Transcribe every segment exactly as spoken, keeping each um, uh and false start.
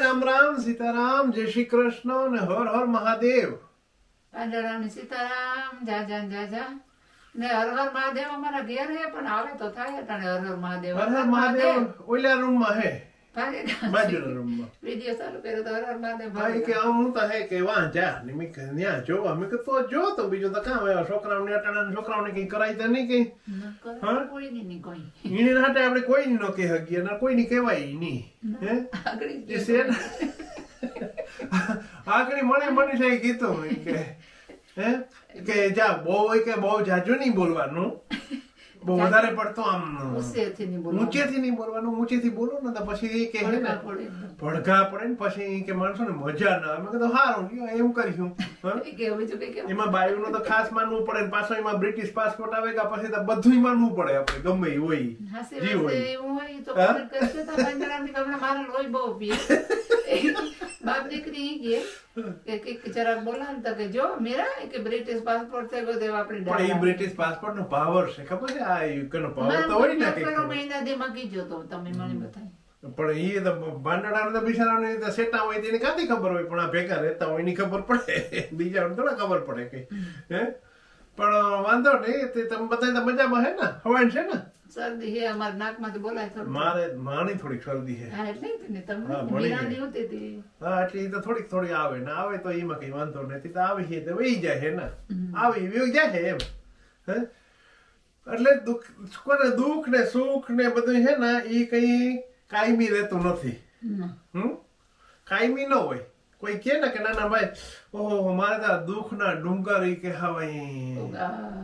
રામ રામ સીતારામ જય શ્રી કૃષ્ણ ને હર હર મહાદેવ પાંજરામ સીતારામ જા જા જા જા ને હર હર મહાદેવ અમારા ઘેર હે પણ આવે તો થાય તને હર હર મહાદેવ હર હર મહાદેવ ઓલા રૂમ માં હે બાજુના રૂમ માં વિડિયો ચાલુ કર્યો તો હર હર મહાદેવ ભાઈ કે હું તો હે કે વાં જા ને મે કે ન્યા જો અમે કે તો જો તો બીજો તો કામ આવ્યો છોકરાઓને અટાણા છોકરાઓને કઈ કરાય તો નહીં કઈ હા કોઈ નહીં કોઈ ઈને હાટે આપણે કોઈ ની નો કે હગીએ ના કોઈ ની કહેવાય નહીં હે આગળી જે છે આગળી મને મને થઈ કીધું કે હે કે જા બહુ હોય કે બહુ જાજુ નહીં બોલવાનું બહુ વધારે પડતો આમ ઊંચેથી નહીં બોલવાનું ઊંચેથી નહીં બોલવાનું ઊંચેથી બોલો ને તો પછી કે હે ને ભડકા પડે ને પછી કે માણસો ને મજા ના આવે મેં કીધું હારું લ્યો એમ કરીશું એમાં બાયુનો તો ખાસ માનવું પડે ને પાછો એમાં બ્રિટિશ પાસપોર્ટ આવે કે પછી તો બધું માનવું પડે આપણે ગમે એ હોય જી હોય એવું હોય તો કરશે તો પાંજરામની કમણા મારા લોહી બહુ પીએ બાપ દીકરી કે કે કે જરાક બોલા ને તો કે જો મેરા કે બ્રિટિશ પાસપોર્ટ છે તો આપણી પણ એ બ્રિટિશ પાસપોર્ટ નો પાવર છે ખબર છે આ યુકેનો પાવર તો હોય ને કે મહિના દે મગી જો તો તમે મને બતાવી પણ એ તો ભાંડડાને તો બિચારાને તો સેટા હોય તેને કાંથી ખબર હોય પણ આ ભેગા રહેતા હોય એની ખબર પડે બીજાને થોડા ખબર પડે કઈ હે પણ વાંધો નહીં તે તમે બધા તો મજામાં હે ને હવાન છે ને શરદી હે અમાર નાકમાંથી બોલાય થોડું મારે માની થોડીક શરદી હે હા એટલે ને તમને મીરાની હોતી હતી હા એટલે એ તો થોડીક થોડી આવે ને આવે તો એમાં કઈ વાંધો નથી તો આવી છે તો વહી જાય હે ને આવી વહી જાય હે એમ હે એટલે દુઃખ કોને દુઃખ ને સુખ ને બધું છે ને એ કઈ કાયમી રહેતું નથી હમ કાયમી ન હોય કોઈ કે ને કે ના ના ભાઈ ઓહો મારે તો દુઃખ ના ડુંગર ઈ કે હવાય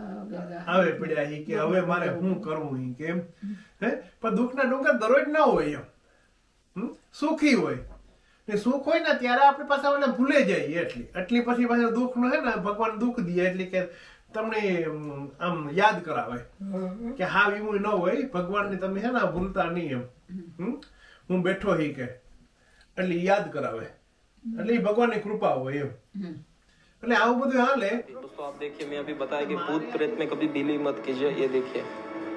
આવે પડ્યા ઈ કે હવે મારે શું કરવું ઈ કેમ હે પણ દુઃખ ના ડુંગર દરરોજ ના હોય એમ સુખી હોય ને સુખ હોય ને ત્યારે આપણે પાછા ઓલે ભૂલે જઈએ એટલી એટલી પછી પાછા દુઃખ નો હે ને ભગવાન દુઃખ દે એટલે કે તમને આમ યાદ કરાવે કે હા એવું ન હોય ભગવાન ને તમે હે ને ભૂલતા નહીં એમ હું બેઠો હી કે એટલે યાદ કરાવે એટલે भगवान की कृपा हो ये એટલે આવું બધું હાલે दोस्तों आप देखिए मैं अभी बताया कि भूत प्रेत में कभी बिलीव मत कीजिए ये देखिए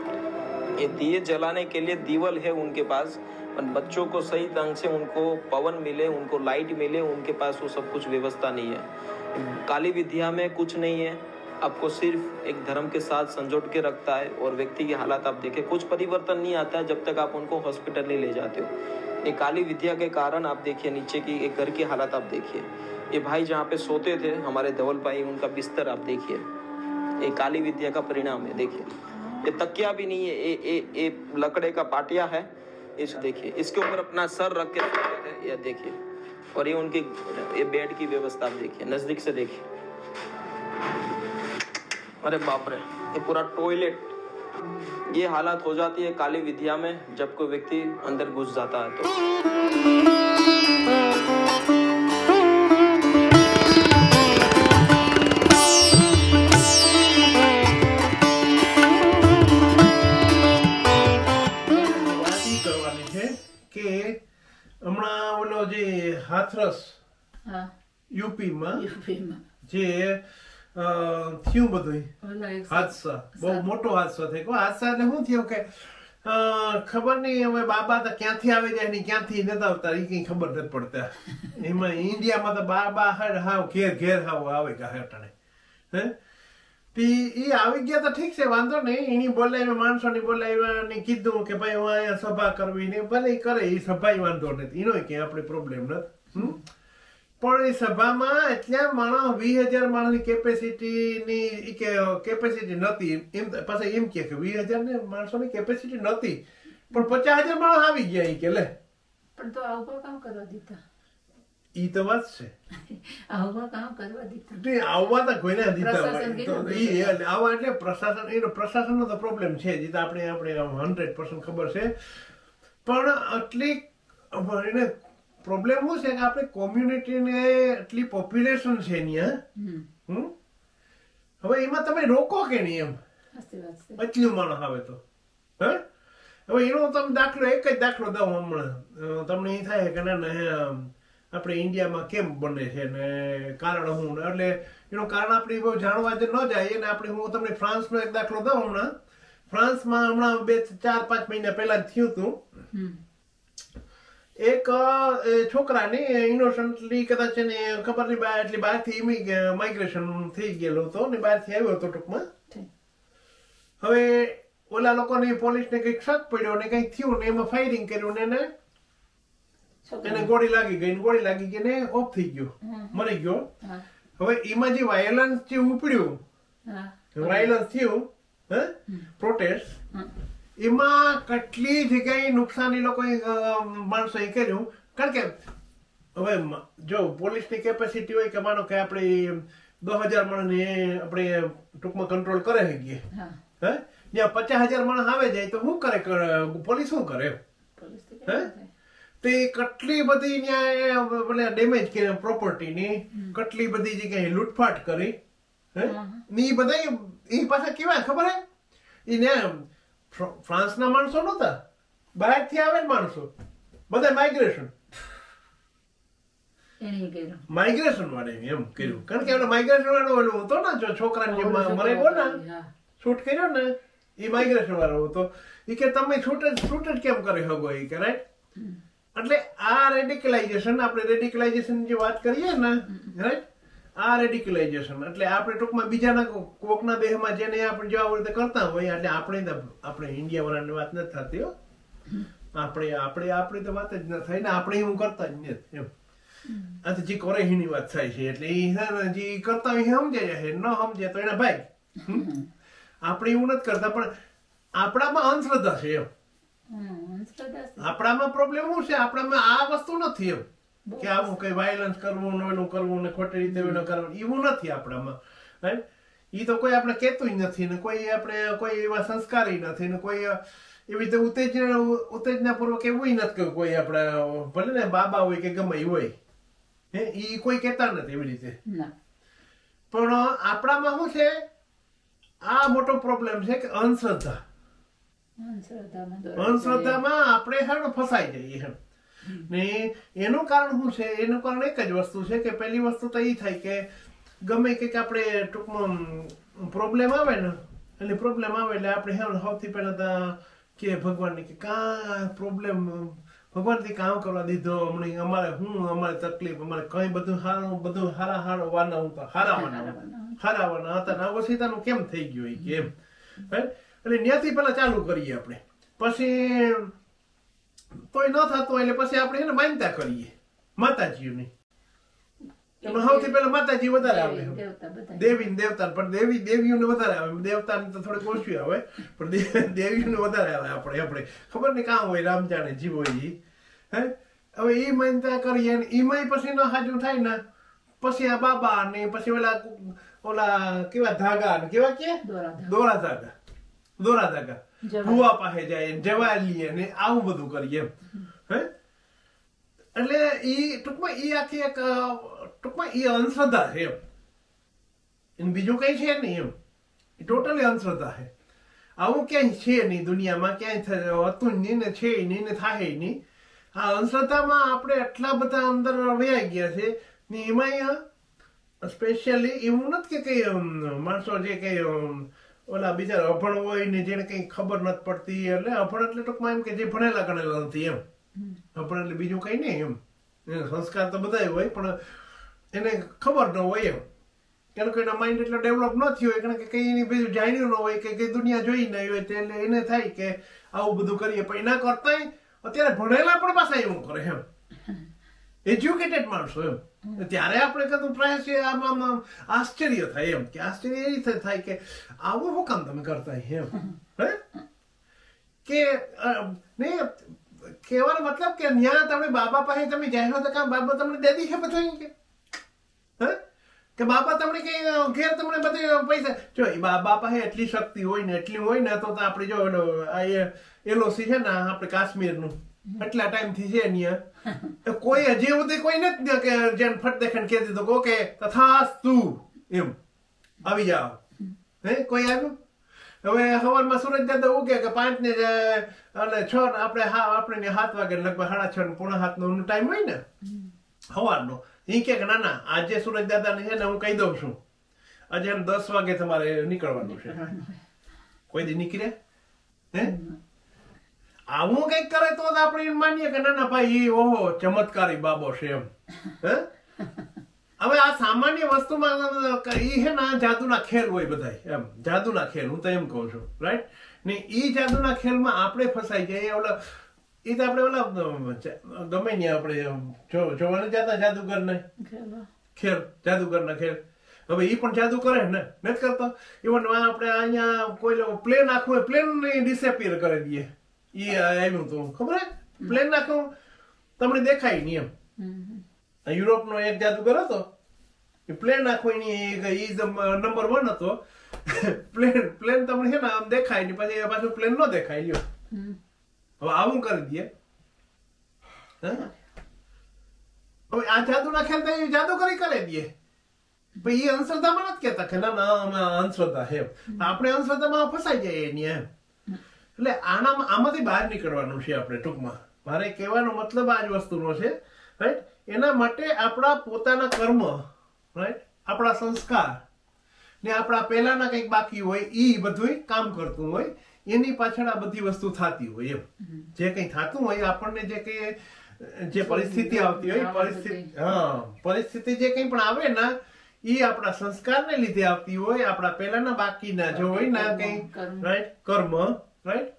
ये दिए जलाने के लिए दीवल है उनके पास पर बच्चों को सही ढंग से उनको पवन मिले उनको लाइट मिले उनके पास वो सब कुछ व्यवस्था नहीं है काली विद्या में कुछ नहीं है आपको सिर्फ एक धर्म के साथ संजोड़ के रखता है और व्यक्ति की हालात आप देखें कुछ परिवर्तन नहीं आता है जब तक आप उनको हॉस्पिटल नहीं ले जाते हो ये काली विद्या के कारण आप देखिए नीचे की एक घर की हालत आप देखिए ये भाई जहाँ पे सोते थे हमारे धवल भाई उनका बिस्तर आप देखिए ये काली विद्या का परिणाम है देखिए ये तकिया भी नहीं है ये ये ये लकड़े का पाटिया है इस देखिए इसके ऊपर अपना सर रख के सोते थे ये देखिए और ये उनकी ये बेड की व्यवस्था आप देखिए नजदीक से देखिए अरे बाप रे ये पूरा टॉयलेट ये हालत हो जाती है काली विद्या में जब कोई व्यक्ति अंदर घुस जाता है तो કરવાની છે કે હમણાં ઓલો જે હાથરસ યુપી માં જે થયું બધું હાદસા બહુ મોટો હાદસો થયો હાદસા એટલે શું થયું કે ખબર નહીં હવે બાબા તો ક્યાંથી આવે જાય ને ક્યાંથી નતા આવતા એ કઈ ખબર નથી પડતા એમાં ઇન્ડિયામાં તો બાબા હાવ ઘેર ઘેર હાવ આવે ગાહટાણે હે એ આવી ગયા તો ઠીક છે વાંધો નહીં એની બોલાવ્યા માણસોની બોલાવ્યા ને કીધું કે ભાઈ હું અહીંયા સભા કરવી ને ભલે કરે એ સભા વાંધો નથી એનો કઈ આપણે પ્રોબ્લેમ નથી પણ એ સભામાં એટલા માણસ વીસ હજાર માણસની કેપેસિટી ની કે કેપેસિટી નતી એમ પાછા એમ કે વીસ હજાર ને માણસોની કેપેસિટી નતી પણ પચાસ હજાર માણસ આવી ગયા કે લે પણ તો આવું કામ કરવા દીધા ઈ તો વાત છે આવું કામ કરવા દીધા આવવા તો કોઈને દીધા હોય આવા એટલે પ્રશાસન એનો પ્રશાસનનો તો પ્રોબ્લેમ છે જે આપણે આપણે હંડ્રેડ પર્સન્ટ ખબર છે પણ આટલી એને પ્રોબ્લેમ શું છે કે આપણે કોમ્યુનિટીને એટલી પોપ્યુલેશન છે અહીંયા હવે એમાં તમે રોકો કે નહીં એમ એટલું માણસ આવે તો હે હવે એનો તમે દાખલો એક જ દાખલો દઉં હમણાં તમને એ થાય કે ના ના આપણે ઇન્ડિયામાં કેમ બને છે ને કારણ હું એટલે એનું કારણ આપણે બહુ જાણવા જ ન જાય અને આપણે હું તમને ફ્રાન્સનો એક દાખલો દઉં હમણાં ફ્રાન્સમાં હમણાં બે ચાર પાંચ મહિના પહેલા થયું હતું એક છોકરાની ઇનોસન્ટલી કદાચ એને ખબર નહીં બહાર એટલી બહારથી માઇગ્રેશન થઈ ગયેલો હતો ને બહારથી આવ્યો હતો ટૂંકમાં. હવે ઓલા લોકોની પોલીસને કંઈક શક પડ્યો ને કંઈક થયું ને એમાં ફાયરિંગ કર્યું ને એને એને ગોળી લાગી ગઈ ગોળી લાગી ગઈ ને ઓફ થઈ ગયો, મરી ગયો. હવે એમાં જે વાયોલન્સ જે ઉપડ્યું, વાયોલન્સ થયું, હે પ્રોટેસ્ટ, એમાં કેટલી જગ્યાએ નુકસાન એ લોકો માણસોએ કર્યું. કારણ કે હવે જો પોલીસની કેપેસિટી હોય કે માનો કે આપણે દસ હજાર માણસને આપણે ટૂંકમાં કંટ્રોલ કરે શકીએ, હે જ્યાં પચાસ હજાર માણસ આવે જાય તો શું કરે પોલીસ? શું કરે? હે તે કેટલી બધી ત્યાં ડેમેજ કરી પ્રોપર્ટીની, કેટલી બધી જગ્યાએ લૂંટફાટ કરી. હે ને એ બધા એ પાછા કેવા ખબર હે? એને ફ્રાન્સના માણસો નહોતા, બહારથી આવે માણસો, બધા માઇગ્રેશન માઇગ્રેશન વાળે એમ કર્યું. કારણ કે એમને માઇગ્રેશન વાળો ઓલો હતો ને, જો છોકરાને જે મરેલો ને શૂટ કર્યો ને એ માઇગ્રેશન વાળો હતો. એ કે તમે શૂટ જ શૂટ જ કેમ કરી શકો? એ કે રાઈટ. એટલે આ રેડિકલાઇઝેશન, આપણે રેડિકલાઇઝેશન જે વાત કરીએ ને, રાઈટ, આ રેડિકલાઇઝેશન એટલે આપણે ટૂંકમાં બીજાના કોકના દેહમાં જેને આપણે જો આવી રીતે કરતા હોય, એટલે આપણે આપણે ઇન્ડિયા વાળાની વાત નથી થતી હો. આપણે આપણે આપણી તો વાત જ ન થાય ને, આપણે એવું કરતા જ નથી એમ. આ તો જે કરે એની વાત થાય છે. એટલે એ જે કરતા હોય સમજે છે, ન સમજે તો એના ભાઈ. આપણે એવું નથી કરતા, પણ આપણામાં અંધશ્રદ્ધા છે એમ. આપણામાં પ્રોબ્લેમ શું છે? આપણામાં આ વસ્તુ નથી એમ કે આવું કઈ વાયલન્સ કરવું, એનું કરવું ને ખોટી રીતે કરવું, એવું નથી આપણામાં. રાઈટ. એ તો કોઈ આપણે કહેતું નથી ને કોઈ આપણે કોઈ એવા સંસ્કારી નથી ને કોઈ એવી રીતે ઉત્તેજના ઉત્તેજના પૂર્વક એવું નથી કે કોઈ આપણે ભલે ને બાબા હોય કે ગમે હોય, હે એ કોઈ કહેતા નથી એવી રીતે. પણ આપણામાં શું છે? આ મોટો પ્રોબ્લેમ છે કે અંધશ્રદ્ધા. અંધશ્રદ્ધામાં આપણે હેડ ફસાઈ જઈએ એમ. ને એનું કારણ શું છે? એનું કારણ એક જ વસ્તુ છે કે પહેલી વસ્તુ તો એ થાય કે ગમે કંઈક આપણે ટૂંકમાં પ્રોબ્લેમ આવે ને, એટલે પ્રોબ્લેમ આવે એટલે આપણે સૌથી પહેલા તો કે ભગવાનને કે કા પ્રોબ્લેમ ભગવાનથી કામ કરવા દીધો, હમણાં અમારે હું અમારી તકલીફ, અમારે કઈ બધું સારું બધું હારા હારો વાના હતા, હારા વાના હારા વાના હતા ને સીતાનું કેમ થઈ ગયું એ કેમ? એટલે ત્યાંથી પેલા ચાલુ કરીએ આપણે, પછી તોય ન થતું એટલે પછી આપણે એને માનતા કરીએ માતાજીઓની. એમાં સૌથી પહેલા માતાજી વધારે આવે, દેવી દેવતા. પણ દેવી દેવીઓને વધારે આવે, દેવતાને તો થોડીક ઓછી આવે, પણ દેવીઓને વધારે આવે. આપણે આપણે ખબર ને કામ હોય, રામ જાણે જીવ હોય એ. હે હવે એ માનતા કરીએ ને એમાં પછી ન સાજું થાય ને પછી આ બાબા ને પછી ઓલા ઓલા કેવા ધાગા ને કેવા કે દોરા ધાગા દોરા ધાગા ભૂવા પાસે જાય જવા લઈએ ને આવું બધું કરીએ એમ. હે એટલે ઈ ટૂંકમાં ઈ આખી એક ટૂંકમાં ઈ અંધશ્રદ્ધા છે એમ. બીજું કઈ છે નહીં એમ. ટોટલી અંધશ્રદ્ધા છે. આવું ક્યાંય છે નહીં દુનિયામાં, ક્યાંય હતું નહીં ને છે નહીં ને થાય નહીં. આ અંધશ્રદ્ધામાં આપણે એટલા બધા અંદર વયા ગયા છે ને એમાં સ્પેશિયલી એવું નથી કે કઈ માણસો જે કઈ ઓલા બીજા અભણ હોય ને જેને કઈ ખબર નથી પડતી, એટલે અભણ એટલે ટૂંકમાં એમ કે જે ભણેલા ગણેલા નથી એમ. અભણ એટલે બીજું કઈ નહીં એમ. સંસ્કાર તો બધા હોય પણ એને ખબર ન હોય એમ. કારણ કે એના માઇન્ડ એટલો ડેવલપ ન થયો હોય, કારણ કે કઈ એની બીજું જાણ્યું ન હોય કે કઈ દુનિયા જોઈ નહીં હોય, એટલે એને થાય કે આવું બધું કરીએ. પણ એના કરતાંય અત્યારે ભણેલા પણ પાછા એવું કરે એમ, એજ્યુકેટેડ માણસો એમ. ત્યારે આપણે કદું પ્રયાસ છે આમ આમ આશ્ચર્ય થાય એમ કે આશ્ચર્ય એ રીતે થાય કે આવું શું કામ તમે કરતા એમ. હે કે નહીં કહેવાનો મતલબ કે ત્યાં તમે બાબા પાસે તમે જાય તો કામ બાબા તમને દે દી છે બધું કે હે કે બાબા તમને કઈ ઘેર તમને બધે પૈસા જો બાબા પાસે એટલી શક્તિ હોય ને એટલી હોય ને તો આપણે જો એલઓસી છે ને આપણે કાશ્મીરનું એટલા ટાઈમ થી છે ત્યાં કોઈ હજી સુધી કોઈ નથી કે જેને ફટ દેખાને કહી દીધું ઓકે તથાસ્તુ એમ આવી જાઓ. હે કોઈ આવ્યું? હવે સવારમાં સુરજ દાદા ઉગે કે પાંચ ને અને છ આપણે હા આપણે સાત વાગે લગભગ સાડા છ ને પોણા સાત નો ટાઈમ હોય ને સવારનો. એ કે ના ના આજે સુરજ દાદા ને છે ને હું કહી દઉં છું આજે એમ દસ વાગે તમારે નીકળવાનું છે. કોઈ દી નીકળે? હે આવું કઈક કરે તો આપણે માનીએ કે ના ના ભાઈ એ ઓહો ચમત્કારી બાબો છે એમ. હવે આ સામાન્ય વસ્તુમાં એ હે ને જાદુના ખેલ હોય બધા એમ, જાદુના ખેલ હું તો એમ કહું છું, રાઈટ ને એ જાદુના ખેલમાં આપણે ફસાઈ જઈએ. ઓલા એ તો આપણે ઓલા ગમે ને આપણે જોવાને જતા જાદુગર ને ખેલ, જાદુગર ના ખેલ. હવે એ પણ જાદુ કરે ને, નથી કરતો. ઇવન આપણે અહીંયા કોઈ પ્લેન આખું પ્લેન ડિસેપિયર કરી દઈએ. એ આવ્યું તું ખબર હે, પ્લેન આખું તમને દેખાય નહીં એમ. યુરોપ નો એક જાદુગર હતો, પ્લેન આખું એની નંબર વન હતો. પ્લેન પ્લેન તમને છે ને આમ દેખાય નહીં, પછી પાછું પ્લેન નો દેખાય લ્યો. હવે આવું કરી દઈએ. હવે આ જાદુ ના ખેલ તો જાદુ કરી કરી દઈએ. ભાઈ એ અંધશ્રદ્ધામાં નથી કેતા કે ના ના અંધશ્રદ્ધા છે, આપણે અંધશ્રદ્ધામાં ફસાઈ જઈએ એની એમ. એટલે આના આમાંથી બહાર નીકળવાનું છે આપણે ટૂંકમાં. મારે કહેવાનો મતલબ આ જ વસ્તુનો છે, રાઈટ. એના માટે આપણા પોતાના કર્મ, રાઈટ, આપણા સંસ્કાર ને આપણા પહેલાના કંઈક બાકી હોય એ બધું કામ કરતું હોય, એની પાછળ આ બધી વસ્તુ થતી હોય એમ. જે કંઈ થતું હોય આપણને, જે કંઈ જે પરિસ્થિતિ આવતી હોય, પરિસ્થિતિ હા પરિસ્થિતિ જે કંઈ પણ આવે ને એ આપણા સંસ્કારને લીધે આવતી હોય, આપણા પહેલાના બાકીના જો હોય ને કંઈ, રાઈટ, કર્મ, રાઈટ,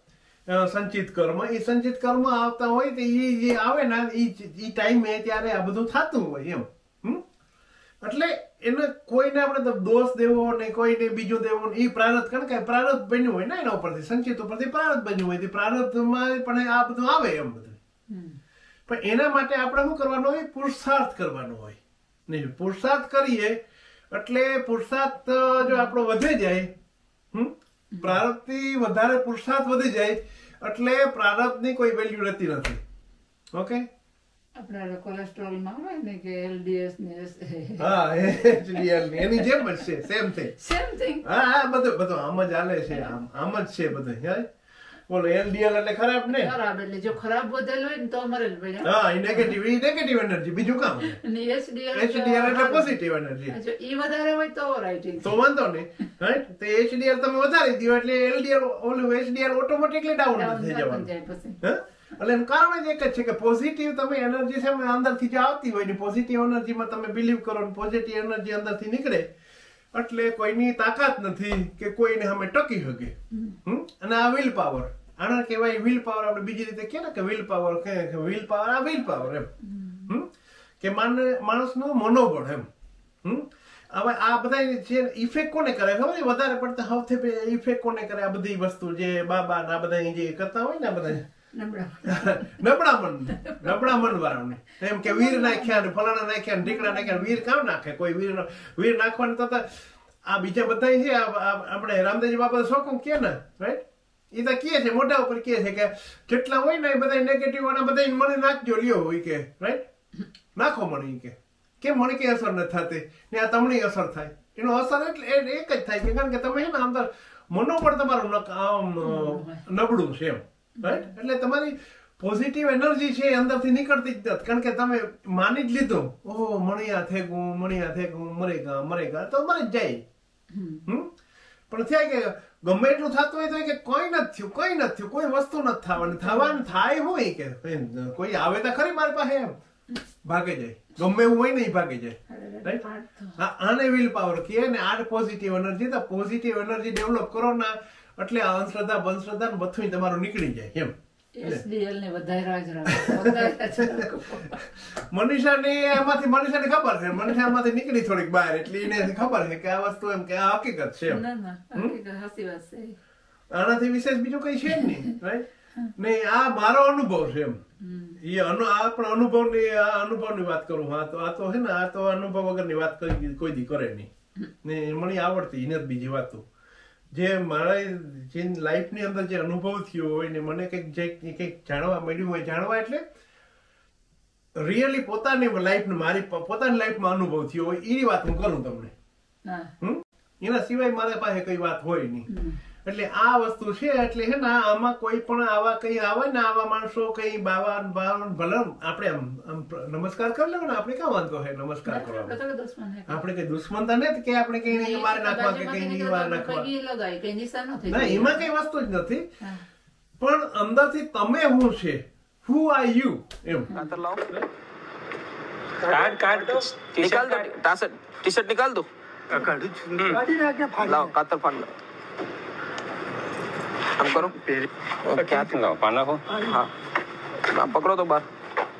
સંચિત કર્મ, એ સંચિત કર્મ આવતા હોય તો એ જે આવે ને એ ટાઈમે ત્યારે આ બધું થતું હોય એમ. હમ એટલે એને કોઈને આપણે દોષ દેવો ને કોઈને બીજું દેવો એ પ્રારબ્ધ, કારણ કે પ્રારબ્ધ બન્યું હોય ને એના ઉપરથી, સંચિત ઉપરથી પ્રારબ્ધ બન્યું હોય તો પ્રારબ્ધમાં પણ આ બધું આવે એમ બધું. પણ એના માટે આપણે શું કરવાનું હોય? પુરુષાર્થ કરવાનો હોય. નહીં, પુરુષાર્થ કરીએ એટલે પુરુષાર્થ જો આપણો વધે જાય, હમ પ્રારબ્ધ થી વધારે પુરુષાર્થ વધી જાય એટલે પ્રારબ્ધ ની કોઈ વેલ્યુ રહેતી નથી. ઓકે, આપણે કોલેસ્ટ્રોલ માં હોય ને કે એલડીએસ ને હા એચડીએલ ની એની જેમ જ છે, સેમ થિંગ સેમ થિંગ. હા હા બધું બધું આમ જ હાલે છે, આમ આમ જ છે બધું. બોલો એલડીએલ એટલે ખરાબ ને, ખરાબ એટલે જો ખરાબ વધેલું હોય ને તો મરે જ ભાઈ. હા એ નેગેટિવ, એ નેગેટિવ એનર્જી, બીજું કામ. અને એચડીએલ એચડીએલ એટલે પોઝિટિવ એનર્જી. જો ઈ વધારે હોય તો રાઈટ, તો વાંધો નહીં, રાઈટ. તો એચડીએલ તમે વધારી દો એટલે એલડીએલ ઓલું એચડીએલ ઓટોમેટિકલી ડાઉન થઈ જવાનું. હા, એટલે એનું કારણ જ એક જ છે કે પોઝિટિવ તમે એનર્જી છે અંદરથી જે આવતી હોય ને, પોઝિટિવ એનર્જીમાં તમે બિલીવ કરો ને પોઝિટિવ એનર્જી અંદરથી નીકળે એટલે કોઈની તાકાત નથી કે કોઈને સામે ટકી શકે. હમ અને આ વિલ પાવર, આના કહેવાય વિલ પાવર. આપણે બીજી રીતે કહે ને કે વિલ પાવર, કે વિલ પાવર, આ વિલ પાવર એમ. હમ કે માણસનું મનોબળ એમ. હમ હવે આ બધા જે ઇફેક્ટ કોને કરે ખબર? વધારે પડતા સૌથી ઇફેક્ટ કોને કરે? આ બધી વસ્તુ જે બાબા ના બધા જે કરતા હોય ને, આ બધા નબળા મન, નબળા મન વાળાને એમ કે વીર નાખ્યા ને ફલાણા નાખ્યા ને ઢીકડા નાખ્યા. વીર કામ નાખે કોઈ? વીર વીર નાખવાનું તો આ બીજા બધા છે, આપણે રામદેવજી બાપા શોખ કે ને, રાઈટ, એ તો કહે છે મોઢા ઉપર કહે છે કે જેટલા હોય ને એ બધા નેગેટિવ વાળા બધા મને નાખજો લ્યો હોય કે, રાઈટ, નાખો મને કે. કેમ? મને કઈ અસર નથી થતી ને આ તમને અસર થાય. એનો અસર એટલે એક જ થાય કે કારણ કે તમે છે ને અંદર મનોબળ તમારું નબળું છે એમ, રાઈટ. એટલે તમારી પોઝિટિવ એનર્જી છે અંદરથી નીકળતી જ નથી, કારણ કે તમે માની જ લીધું, ઓહો મણિયા થેગું, મણિયા થેગું, મરેગા મરેગા, તો મરી જ જાય. હમ પણ થાય કે ગમે એટલું થતું હોય તો કે કોઈ નથી થયું, કોઈ નથી થયું, કોઈ વસ્તુ નથી થવાની. થવાનું થાય હોય કે કોઈ આવે તો ખરી મારી પાસે એમ ભાગે જાય, ગમે એવું હોય નહીં ભાગે જાય. આને વિલ પાવર કહે ને, આ પોઝિટિવ એનર્જી. તો પોઝિટિવ એનર્જી ડેવલપ કરો ના એટલે અંધશ્રદ્ધા બંધશ્રદ્ધા બધું તમારું નીકળી જાય એમ. મનીષાને એમાંથી મનીષાને ખબર છે, મનીષા એમાંથી નીકળી થોડીક બહાર એટલે એને ખબર છે કે આ વસ્તુ એમ કે આ હકીકત છે. આનાથી વિશેષ બીજું કઈ છે જ નહીં, રાઈટ. ને આ મારો અનુભવ છે એમ. એ આ પણ અનુભવ ની આ અનુભવ ની વાત કરું. હા તો આ તો છે ને, આ તો અનુભવ વગર ની વાત કરી કોઈ દી કરે નહીં ને મને આવડતી એને જ બીજી વાતો જે મારા જે લાઈફની અંદર જે અનુભવ થયો હોય ને મને કંઈક જે કંઈક જાણવા મળ્યું હોય, જાણવા એટલે રિયલી પોતાની લાઈફ મારી પોતાની લાઈફમાં અનુભવ થયો હોય એની વાત હું કરું તમને. હમ એના સિવાય મારા પાસે કઈ વાત હોય નહીં. એટલે આ વસ્તુ છે. એટલે હે ને આમાં કોઈ પણ આવા કઈ આવે ને, આવા માણસો કઈ બાવા બાવન ભલે આપણે આમ નમસ્કાર કરી લેવો ને, આપણે ક્યાં વાંધો હે નમસ્કાર કરવા? આપણે કઈ દુશ્મનતા નથી કે આપણે કઈ મારી નાખવા કે કઈ વાર નાખવા, ના એમાં કઈ વસ્તુ જ નથી. પણ અંદરથી તમે હું છે, who are you એમ. कातर लाओ, कार्ड कार्ड निकाल दो टी-शर्ट, टी-शर्ट निकाल दो, लाओ कातर फाड़ लो, हम करो क्या लाओ पाना को. हाँ आप पकड़ो तो बाहर.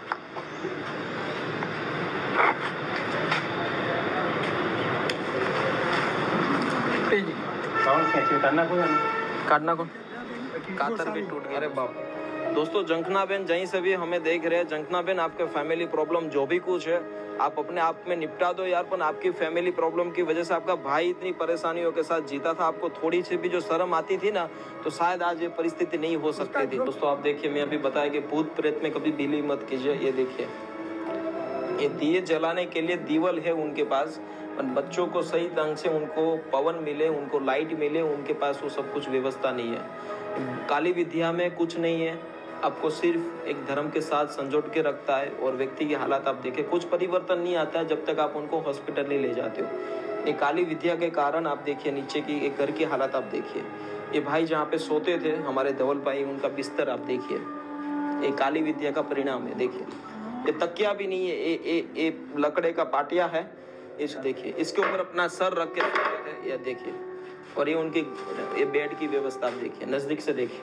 करना को काटना कौन, कातर भी टूट गया. अरे बाप. दोस्तों जंखना बहन जहीं से भी हमें देख रहे हैं, जंखना बहन आपके फैमिली प्रॉब्लम जो भी कुछ है आप अपने आप में निपटा दो यार. पर आपकी फैमिली प्रॉब्लम की वजह से आपका भाई इतनी परेशानियों के साथ जीता था, आपको थोड़ी सी भी जो शर्म आती थी ना तो शायद आज ये परिस्थिति नहीं हो सकती थी. दोस्तों आप देखिए, मैं अभी बताया कि भूत प्रेत में कभी बिलीव मत कीजिए. ये देखिए, ये दिए जलाने के लिए दीवल है उनके पास, पर बच्चों को सही ढंग से उनको पवन मिले, उनको लाइट मिले, उनके पास वो सब कुछ व्यवस्था नहीं है. काली विद्या में कुछ नहीं है, आपको सिर्फ एक धर्म के साथ संजोट के रखता है. और व्यक्ति की हालत आप देखें, कुछ परिवर्तन नहीं आता है जब तक आप उनको हॉस्पिटल नहीं ले जाते हो. ये काली विद्या के कारण आप देखिए नीचे की एक घर की हालत आप देखिए. ये भाई जहाँ पे सोते थे हमारे धवल भाई, उनका बिस्तर आप देखिए, ये काली विद्या का परिणाम है. देखिए ये तकिया भी नहीं है, ये ये ये लकड़े का पाटिया है. इस देखिए, इसके ऊपर अपना सर रख के सोते थे, ये देखिए. और ये उनकी ये बेड की व्यवस्था आप देखिए, नजदीक से देखिए.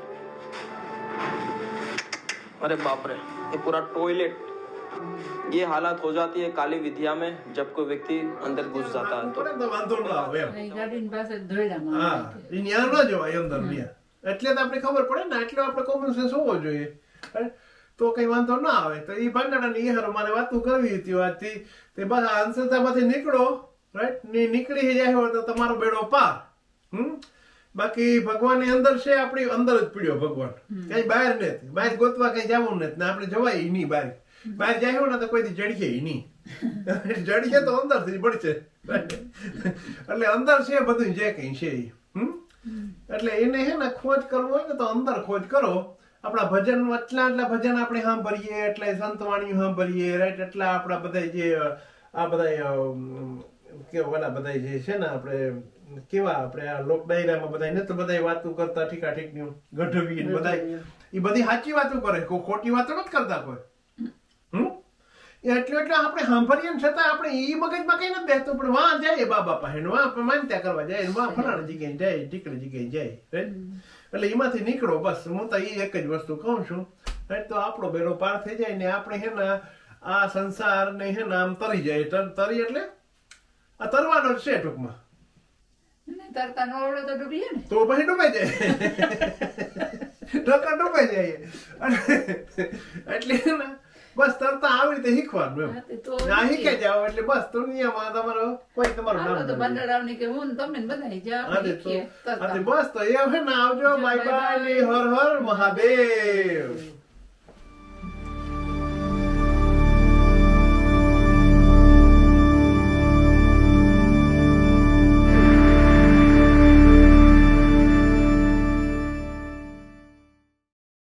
अरे बाप रे, ये पूरा टॉयलेट. ये हालत हो जाती है काली विद्या में जब कोई व्यक्ति अंदर घुस जाता है तो. તો વાંધો ન આવે એમ. એ ગાડીની પાસે દોયડામાં હા, ઈ ન્યા ન જવાય અંદર ન્યા. એટલે તો આપણે ખબર પડે ને, એટલો આપણે કોમન સેન્સ હોવો જોઈએ. તો કઈ વાંધો ના આવે. તો ઈ ભાંડાની ઈ હારો મારે વાતું કરવી હતી વાતથી. તે બસ આ અંધશ્રદ્ધામાંથી નીકળો, રાઈટ? ને નીકળી જાય હોય તો તમારો બેડો પાર. હમ બાકી ભગવાન અંદર છે, આપણી અંદર જ પીડ્યો ભગવાન, કઈ બહાર નથી. બહાર ગોતવા કઈ જવું નથી ને આપણે જવાય નહીં બહાર. બહાર જાય ને તો કોઈ જડીએ નહીં. જડીએ તો અંદર થી પડશે. એટલે અંદર છે બધું જે કઈ છે. હમ એટલે એને હે ને ખોજ કરવું હોય ને તો અંદર ખોજ કરો. આપણા ભજન એટલા એટલા ભજન આપણે સાંભળીએ, એટલે સંતવાણી સાંભળીએ, રાઈટ? એટલા આપણા બધા જે આ બધા કેવા બધા જે છે ને આપણે કેવા આપણે આ લોક ડાયરામાં બધા ને તો બધા વાતો કરતા ઠીકા ઠીક ની ગઢવી ને બધા એ બધી સાચી વાતો કરે, કોઈ ખોટી વાતો નથી કરતા કોઈ. હમ એટલે એટલે આપણે સાંભળીએ ને છતાં આપણે ઈ મગજમાં કઈ નથી બેસતું. પણ વાં જાય બા બાપા હેને, વાં માનતા કરવા જાય, વાં ફલાણા જગ્યાએ જાય, ટીકડી જગ્યાએ જાય, રાઈટ? એટલે એમાંથી નીકળો બસ. હું તો એ એક જ વસ્તુ કહું છું, રાઈટ? તો આપણો બેડો પાર થઈ જાય ને આપણે હે ને આ સંસાર ને હે ને આમ તરી જાય. તરી એટલે આ તરવાનો જ છે ટૂંકમાં. તરતા ન આવડે તો ડૂબીએ ને, તો પછી ડૂબાઈ જાય, ઢોકા ડૂબાઈ જાય. એટલે ને બસ તરતા આવી રીતે શીખવાનું એમ. ના શીખે જાવ એટલે બસ દુનિયામાં તમારો કોઈ તમારું નામ તો બંદરાવની કે હું તમે બધા જાવ. બસ તો એ હવે ને આવજો. Bye bye. હર હર મહાદેવ.